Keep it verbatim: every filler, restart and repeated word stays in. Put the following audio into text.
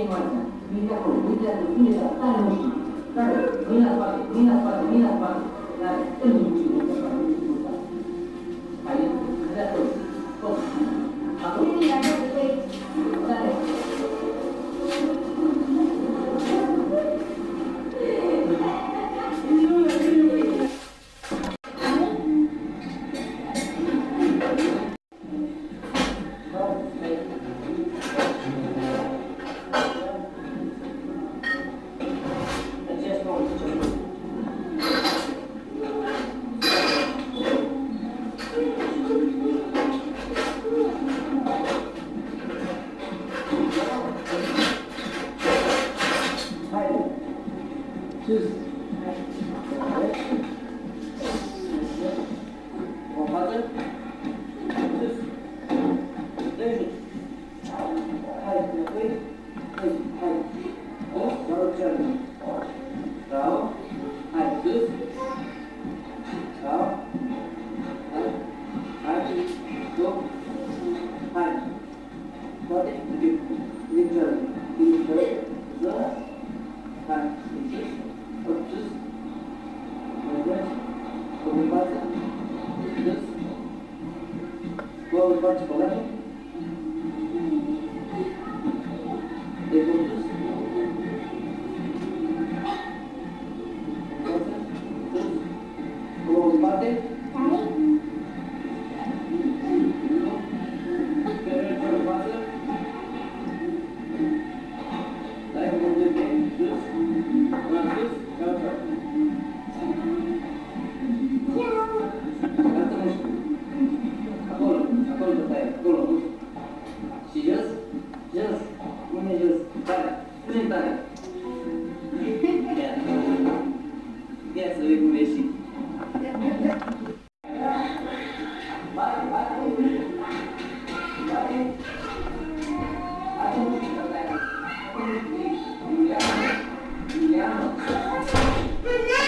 în față. Vine acolo, uite acolo, vine la tare, nu știu. Tare, vine la spate, vine la spate, vine la spate. Tare, când nu știu, nu știu, nu știu, nu știu. Hai, de acolo. Tot. Acolo. Tare. Giuliano.